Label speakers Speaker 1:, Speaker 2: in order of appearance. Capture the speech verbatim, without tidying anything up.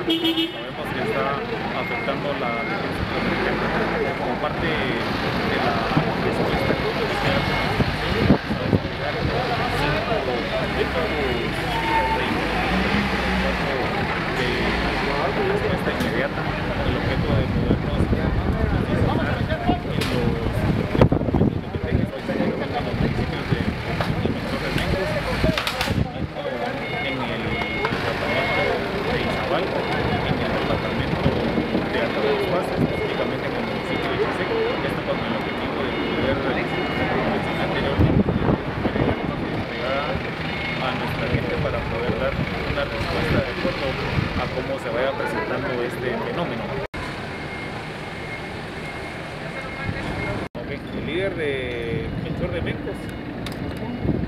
Speaker 1: sabemos que está afectando la defensa como parte de la respuesta que tiene que dar a desplegar cinco métodos de respuesta inmediata. El objeto de podernos posicionar en los departamentos de Petén, específicamente en los municipios de Emisor de Mencos, en el departamento de Izabal, en el departamento de Atahualpa, específicamente en el municipio de Chiseco. Esto con el objetivo de poder, como mencioné anteriormente, entregar a nuestra gente para poder dar una respuesta de acuerdo a cómo se vaya presentando este fenómeno. Okay. El líder de Emisor de Mencos.